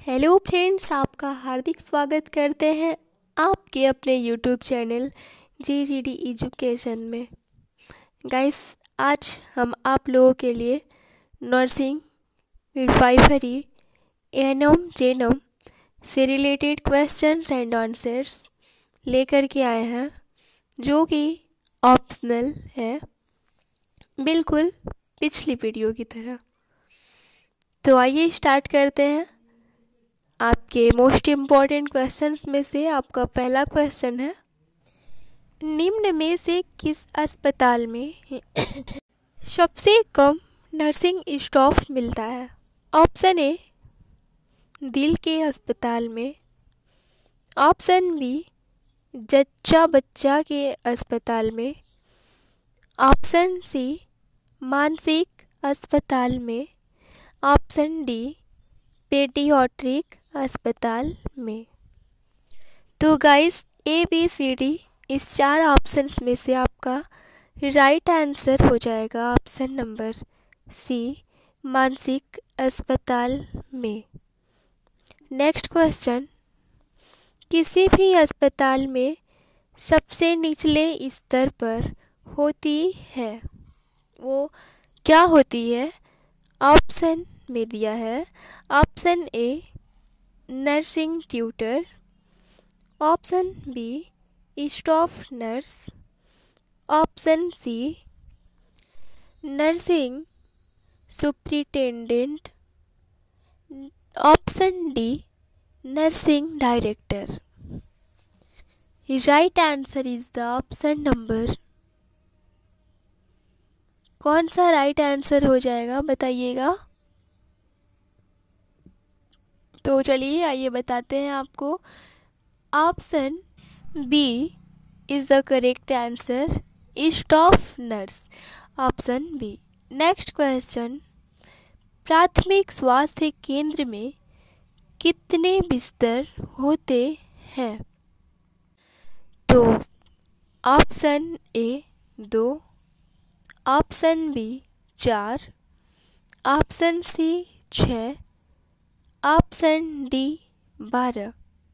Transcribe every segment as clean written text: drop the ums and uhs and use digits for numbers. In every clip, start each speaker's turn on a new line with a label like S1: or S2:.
S1: Hello friends, आपका हार्दिक स्वागत करते हैं आपके अपने यूट्यूब चैनल JGD एजुकेशन में। गाइस, आज हम आप लोगों के लिए नर्सिंग, मिडवाइफरी, एएनएम, जेएनएम से रिलेटेड क्वेश्चंस एंड आंसर्स लेकर के आए हैं, जो कि ऑप्शनल है, बिल्कुल पिछली वीडियो की तरह। तो आइए स्टार्ट करते हैं। आपके मोस्ट इम्पॉर्टेंट क्वेश्चंस में से आपका पहला क्वेश्चन है, निम्न में से किस अस्पताल में सबसे कम नर्सिंग स्टाफ मिलता है? ऑप्शन ए, दिल के अस्पताल में। ऑप्शन बी, जच्चा बच्चा के अस्पताल में। ऑप्शन सी, मानसिक अस्पताल में। ऑप्शन डी, पेडियाट्रिक अस्पताल में। तो गाइस, ABCD इस 4 ऑप्शंस में से आपका राइट आंसर हो जाएगा ऑप्शन नंबर सी, मानसिक अस्पताल में। नेक्स्ट क्वेश्चन, किसी भी अस्पताल में सबसे निचले स्तर पर होती है, वो क्या होती है? ऑप्शन में दिया है। Option A, nursing tutor. Option B, staff nurse. Option C, nursing superintendent. Option D, nursing director. Right answer is the option number, कौन सा राइट आंसर हो जाएगा बताइएगा। तो चलिए आइए बताते हैं आपको। Option B is the correct answer, staff nurse. Option B. Next question, प्राथमिक स्वास्थ्य केंद्र में कितने बिस्तर होते हैं? तो option A 2, option B 4, option C 6, option D 12।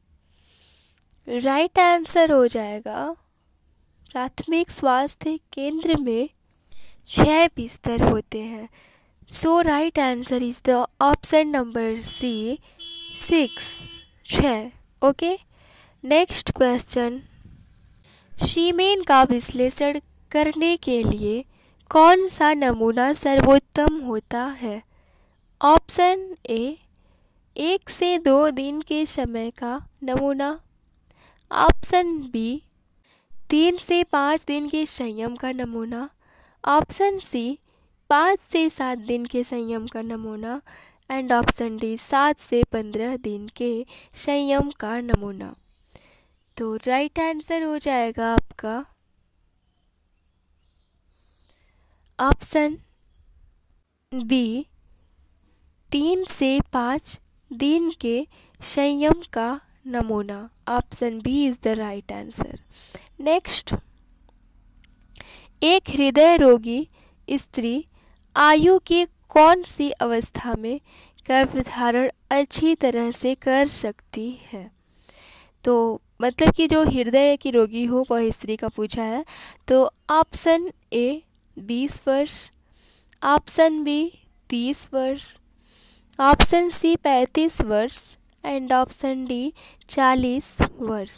S1: Right answer हो जाएगा, प्राथमिक स्वास्थ्य केंद्र में 6 बिस्तर होते हैं। So right answer is the option number C, 6। Okay. Next question, semen का विश्लेषण करने के लिए कौन सा नमूना सर्वोत्तम होता है? ऑप्शन ए, 1 से 2 दिन के समय का नमूना। ऑप्शन बी, 3 से 5 दिन के संयम का नमूना। ऑप्शन सी, 5 से 7 दिन के संयम का नमूना। एंड ऑप्शन डी, 7 से 15 दिन के संयम का नमूना। तो राइट आंसर हो जाएगा आपका ऑप्शन बी, 3 से 5 दिन के संयम का नमूना। Option B is the right answer. Next, एक हृदय रोगी स्त्री आयु की कौन सी अवस्था में गर्भधारण अच्छी तरह से कर सकती है? तो मतलब कि जो हृदय की रोगी हो वह स्त्री का पूछा है। तो ऑप्शन ए 20 वर्ष, ऑप्शन बी 30 वर्ष, ऑप्शन सी 35 वर्ष एंड ऑप्शन डी 40 वर्ष।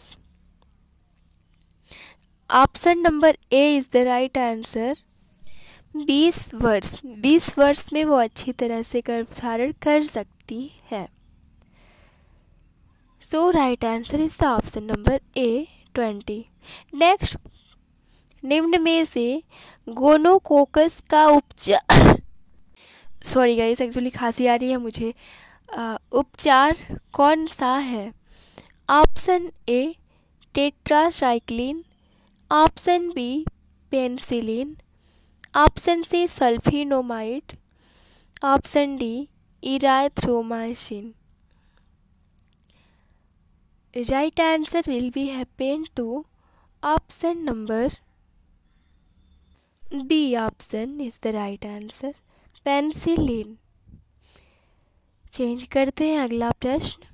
S1: Option number A is the right answer, 20 वर्ष। 20 वर्ष में वो अच्छी तरह से गर्भधारण कर सकती है। So right answer is the option number A 20। Next, निम्न में से गोनोकोकस का उपचार सॉरी गाइस, एक्चुअली खांसी आ रही है मुझे। उपचार कौन सा है? Option A, tetracycline. Option B, penicillin. Option C, sulphonamide. Option D, erythromycin. Right answer will be happen to option number B. Option is the right answer, penicillin. Change करते हैं अगला प्रश्न।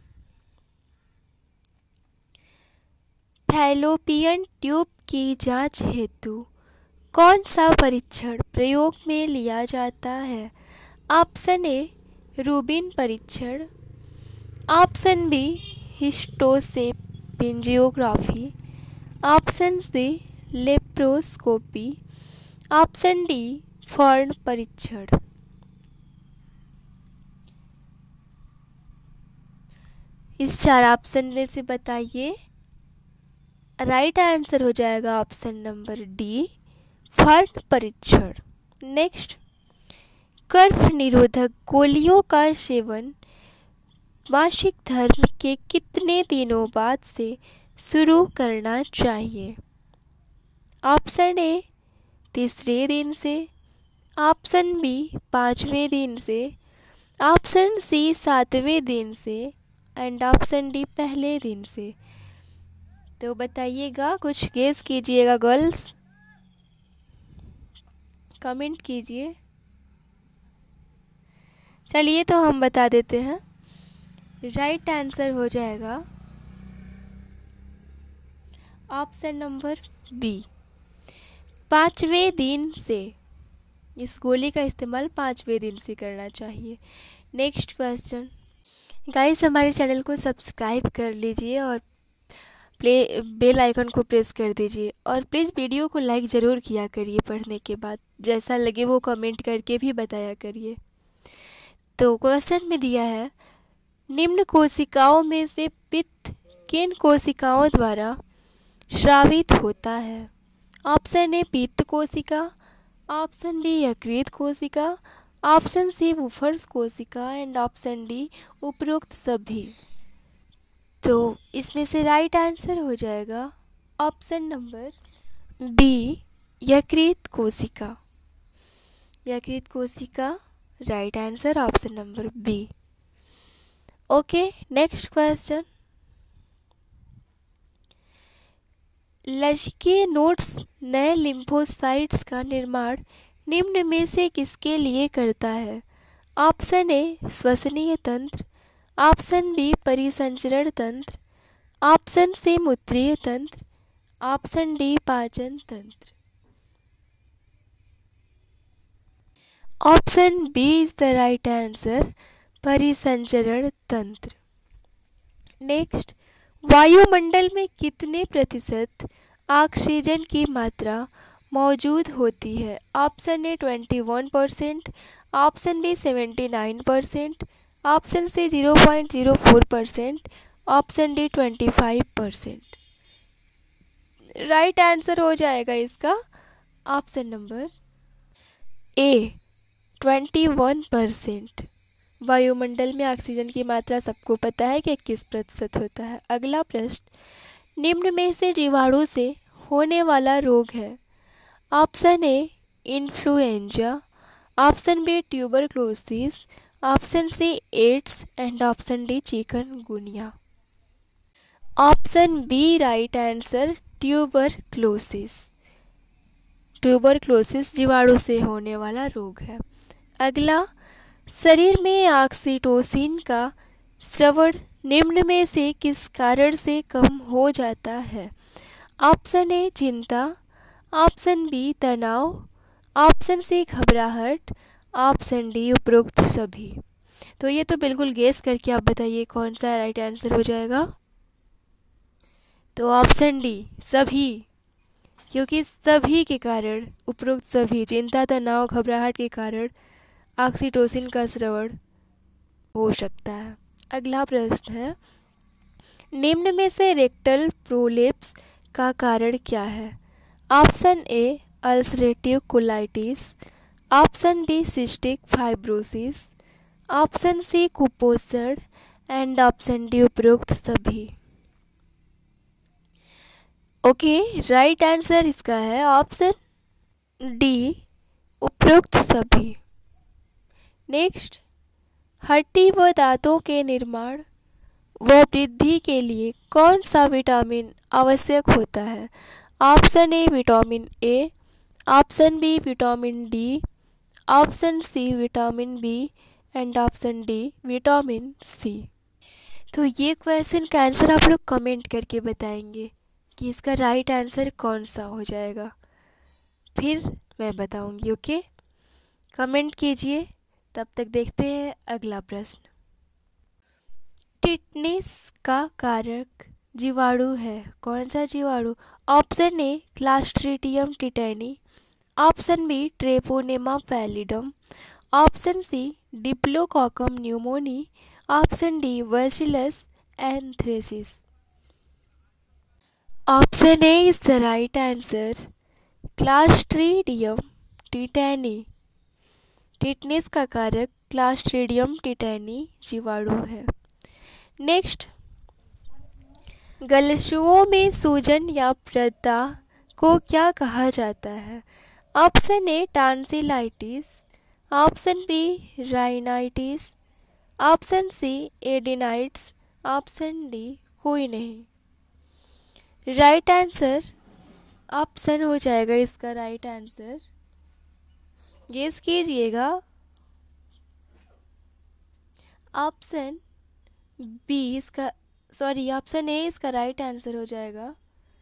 S1: फैलोपियन ट्यूब की जांच हेतु कौन सा परीक्षण प्रयोग में लिया जाता है? ऑप्शन ए रूबिन परीक्षण, option B hysterosalpingography, option C laparoscopy, option D फॉर्न परीक्षण। इस चार ऑप्शन में से बताइए। राइट आंसर हो जाएगा ऑप्शन नंबर डी फॉर्न परीक्षण। नेक्स्ट, कर्फ निरोधक गोलियों का सेवन मासिक धर्म के कितने दिनों बाद से शुरू करना चाहिए? ऑप्शन ए तीसरे दिन से, ऑप्शन बी पाँचवें दिन से, ऑप्शन सी सातवें दिन से एंड ऑप्शन डी पहले दिन से। तो बताइएगा, कुछ गेस कीजिएगा गर्ल्स, कमेंट कीजिए। चलिए तो हम बता देते हैं। राइट आंसर हो जाएगा ऑप्शन नंबर बी, पाँचवें दिन से। इस गोली का इस्तेमाल पाँचवें दिन से करना चाहिए। Next question. गाइस, हमारे चैनल को सब्सक्राइब कर लीजिए और बेल आइकन को प्रेस कर दीजिए और प्लीज़ वीडियो को लाइक ज़रूर किया करिए पढ़ने के बाद। जैसा लगे वो कमेंट करके भी बताया करिए। तो क्वेश्चन में दिया है, निम्न कोशिकाओं में से पित्त किन कोशिकाओं द्वारा स्रावित होता है? ऑप्शन ए पित्त कोशिका, ऑप्शन बी यकृत कोशिका, ऑप्शन सी वुफर्स कोशिका एंड ऑप्शन डी उपरोक्त सभी। तो इसमें से राइट आंसर हो जाएगा ऑप्शन नंबर बी यकृत कोशिका। यकृत कोशिका right answer option number B. Okay, next question. लचके नोड्स नए लिम्फोसाइट्स का निर्माण निम्न में से किसके लिए करता है? ऑप्शन ए श्वसनीय तंत्र, ऑप्शन बी परिसंचरण तंत्र, ऑप्शन सी मूत्रीय तंत्र, ऑप्शन डी पाचन तंत्र। Option B is the right answer, परिसंचरण तंत्र। नेक्स्ट, वायुमंडल में कितने प्रतिशत ऑक्सीजन की मात्रा मौजूद होती है? Option A 21%, option B 79%, option C 0.04%, option D 25%। Right answer हो जाएगा इसका ऑप्शन नंबर ए 21%। वायुमंडल में ऑक्सीजन की मात्रा सबको पता है कि 21% होता है। अगला प्रश्न, निम्न में से जीवाणु से होने वाला रोग है? Option A influenza, option B tuberculosis, option C AIDS and option D chikungunya. Option B right answer, tuberculosis. Tuberculosis जीवाणु से होने वाला रोग है। अगला, शरीर में ऑक्सीटोसिन का स्रवण निम्न में से किस कारण से कम हो जाता है? ऑप्शन ए चिंता, ऑप्शन बी तनाव, ऑप्शन सी घबराहट, ऑप्शन डी उपरोक्त सभी। तो ये तो बिल्कुल गेस करके आप बताइए कौन सा राइट आंसर हो जाएगा। तो ऑप्शन डी सभी, क्योंकि सभी के कारण, उपरोक्त सभी, चिंता तनाव घबराहट के कारण ऑक्सीटोसिन का स्रवण हो सकता है। अगला प्रश्न है, निम्न में से रेक्टल प्रोलेप्स का कारण क्या है? Option A ulcerative colitis, option B cystic fibrosis, option C कुपोषण एंड ऑप्शन डी उपरोक्त सभी। ओके, राइट आंसर इसका है ऑप्शन डी उपरोक्त सभी। नेक्स्ट, हड्डी व दांतों के निर्माण व वृद्धि के लिए कौन सा विटामिन आवश्यक होता है? Option A vitamin A, option B vitamin D, option C vitamin B and option D vitamin C. तो ये क्वेश्चन का आंसर आप लोग कमेंट करके बताएंगे कि इसका राइट आंसर कौन सा हो जाएगा, फिर मैं बताऊंगी। ओके, कमेंट कीजिए। तब तक देखते हैं अगला प्रश्न। टिटनेस का कारक जीवाणु है, कौन सा जीवाणु? Option A clostridium tetani, option B treponema pallidum, option C diplococcus pneumoniae, option D bacillus anthracis. Option A is the right answer, clostridium tetani. Tetanus का कारक क्लास्ट्रीडियम टिटेनी जीवाणु है। नेक्स्ट, गलसुओं में सूजन या प्रदाह को क्या कहा जाता है? Option A tonsillitis, option B rhinitis, option C adenitis, option D कोई नहीं। राइट आंसर ऑप्शन हो जाएगा इसका राइट आंसर, गेस कीजिएगा। ऑप्शन बी इसका ऑप्शन ए इसका राइट आंसर हो जाएगा,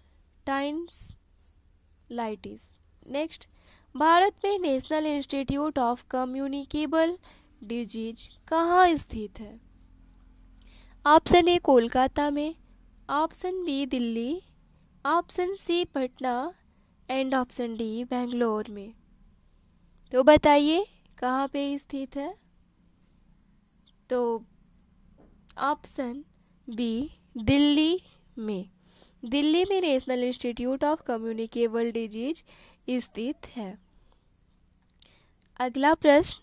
S1: टाइन्सलाइटिस। नेक्स्ट, भारत में national institute of communicable disease कहाँ स्थित है? ऑप्शन ए कोलकाता में, option B Delhi, option C Patna and option D Bangalore में। तो बताइए कहाँ पे स्थित है? तो ऑप्शन बी दिल्ली में। दिल्ली में national institute of communicable disease स्थित है। अगला प्रश्न,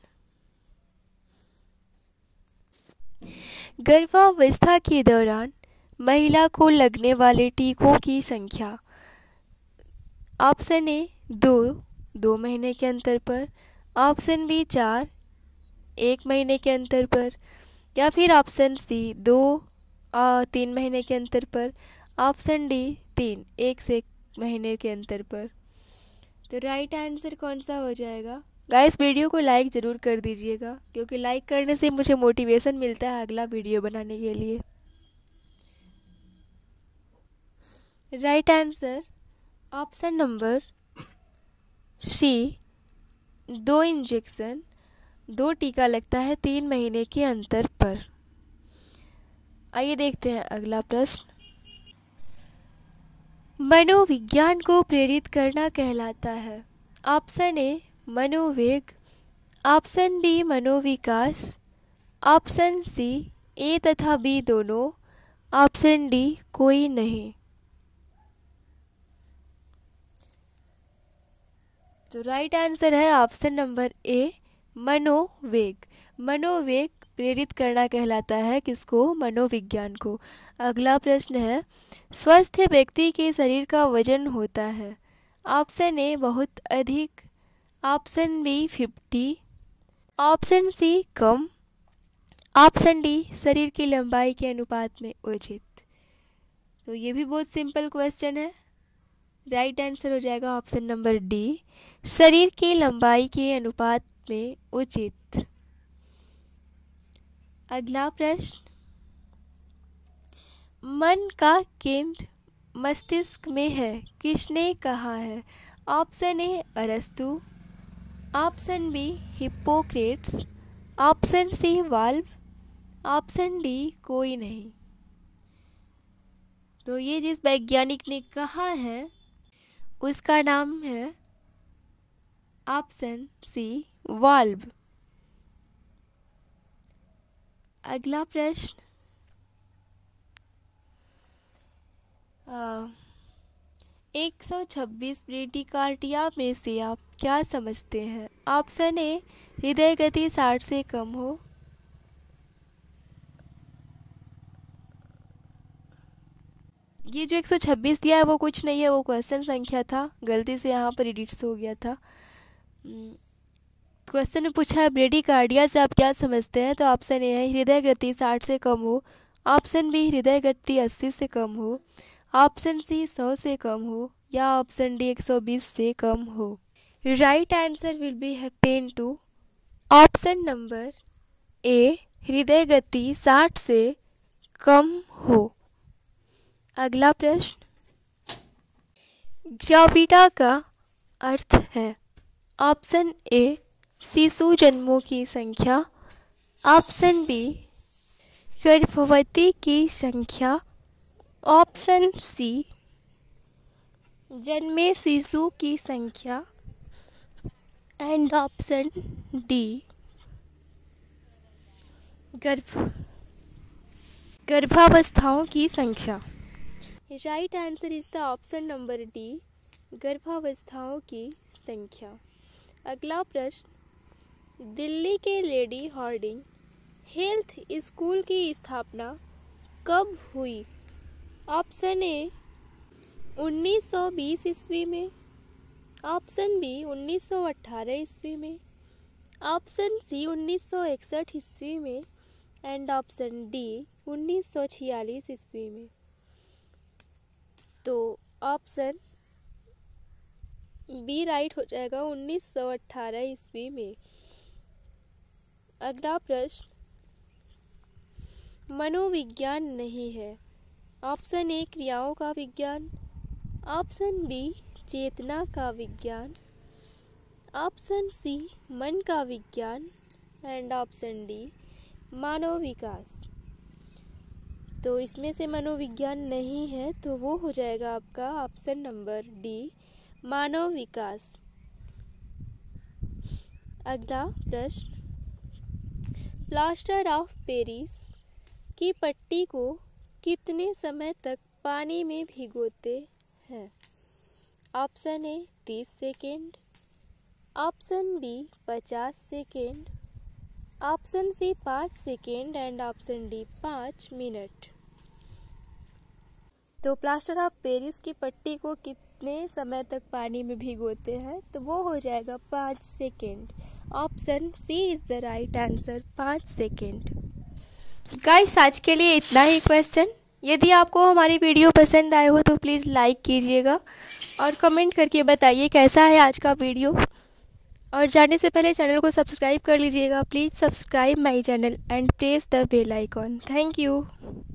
S1: गर्भावस्था के दौरान महिला को लगने वाले टीकों की संख्या। ऑप्शन ए 2 महीने के अंतर पर, ऑप्शन बी 4 1 महीने के अंतर पर, या फिर ऑप्शन सी 3 महीने के अंतर पर, ऑप्शन डी 1 से 1 महीने के अंतर पर। तो राइट आंसर कौन सा हो जाएगा? गाइस, वीडियो को लाइक ज़रूर कर दीजिएगा, क्योंकि लाइक करने से मुझे मोटिवेशन मिलता है अगला वीडियो बनाने के लिए। Right answer option number C, 2 injection, 2 टीका लगता है 3 महीने के अंतर पर। आइए देखते हैं अगला प्रश्न। मनोविज्ञान को प्रेरित करना कहलाता है। ऑप्शन ए मनोवेग, ऑप्शन बी मनोविकास, ऑप्शन सी ए तथा बी दोनों, ऑप्शन डी कोई नहीं। तो राइट आंसर है ऑप्शन नंबर ए मनोवेग। मनोवेग प्रेरित करना कहलाता है किसको? मनोविज्ञान को। अगला प्रश्न है, स्वस्थ व्यक्ति के शरीर का वजन होता है। ऑप्शन ए बहुत अधिक, ऑप्शन बी 50, ऑप्शन सी कम, ऑप्शन डी शरीर की लंबाई के अनुपात में उचित। तो ये भी बहुत सिंपल क्वेश्चन है। राइट आंसर हो जाएगा ऑप्शन नंबर डी, शरीर की लंबाई के अनुपात में उचित। अगला प्रश्न, मन का केंद्र मस्तिष्क में है, किसने कहा है? ऑप्शन ए अरस्तु, option B Hippocrates, option C वाल्व, ऑप्शन डी कोई नहीं। तो ये जिस वैज्ञानिक ने कहा है उसका नाम है ऑप्शन सी वाल्व। अगला प्रश्न, 126 ब्रेडिकार्डिया में से आप क्या समझते हैं? ऑप्शन ए हृदय गति 60 से कम हो, ये जो 126 दिया है वो कुछ नहीं है, वो क्वेश्चन संख्या था, गलती से यहाँ पर एडिट्स हो गया था। क्वेश्चन में पूछा है ब्रेडिकार्डिया से आप क्या समझते हैं? तो ऑप्शन ए है हृदय गति 60 से कम हो, ऑप्शन बी हृदय गति 80 से कम हो, ऑप्शन सी 100 से कम हो, या ऑप्शन डी 120 से कम हो। Right answer will be happen to option number A हृदय गति 60 से कम हो। अगला प्रश्न, ग्रेविटा का अर्थ है। ऑप्शन ए शिशु जन्मों की संख्या, ऑप्शन बी गर्भवती की संख्या, ऑप्शन सी जन्मे शिशु की संख्या एंड ऑप्शन डी गर्भावस्थाओं की संख्या। Right answer is the option number D, गर्भावस्थाओं की संख्या। अगला प्रश्न, दिल्ली के लेडी हार्डिंग हेल्थ स्कूल की स्थापना कब हुई? ऑप्शन ए 1920 ईस्वी में, ऑप्शन बी 1918 ईस्वी में, ऑप्शन सी 1961 ईस्वी में एंड ऑप्शन डी 1946 ईस्वी में। तो ऑप्शन बी राइट हो जाएगा, 1918 ईस्वी में। अगला प्रश्न, मनोविज्ञान नहीं है। ऑप्शन ए क्रियाओं का विज्ञान, ऑप्शन बी चेतना का विज्ञान, ऑप्शन सी मन का विज्ञान एंड ऑप्शन डी मानव विकास। तो इसमें से मनोविज्ञान नहीं है, तो वो हो जाएगा आपका ऑप्शन नंबर डी मानव विकास। अगला प्रश्न, प्लास्टर ऑफ पेरिस की पट्टी को कितने समय तक पानी में भिगोते हैं? Option A 30 second, option B 50 second, option C 5 second and option D 5 minute. तो प्लास्टर ऑफ पेरिस की पट्टी को कितने समय तक पानी में भिगोते हैं? तो वो हो जाएगा 5 second. Option C is the right answer, 5 second. Guys, आज के लिए इतना ही क्वेश्चन। यदि आपको हमारी वीडियो पसंद आए हो तो प्लीज़ लाइक कीजिएगा और कमेंट करके बताइए कैसा है आज का वीडियो। और जाने से पहले चैनल को सब्सक्राइब कर लीजिएगा। Please subscribe my channel and press the bell icon. Thank you.